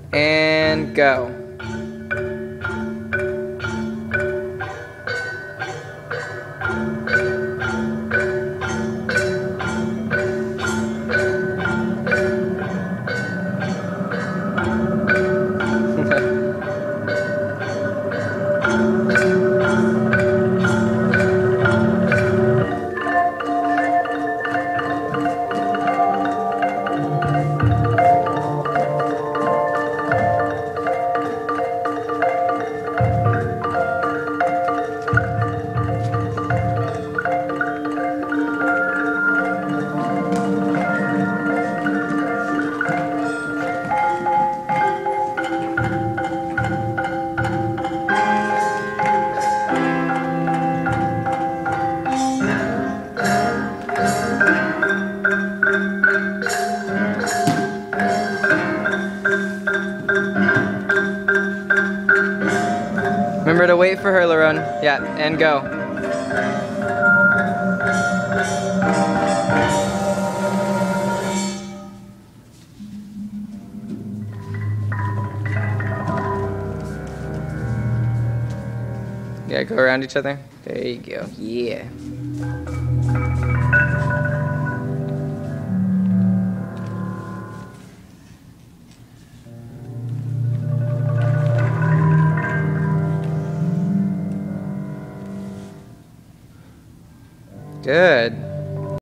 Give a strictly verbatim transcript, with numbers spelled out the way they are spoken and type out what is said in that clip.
And go. Remember to wait for her, Laron. Yeah, and go. Yeah, go around each other. There you go. Yeah. Good.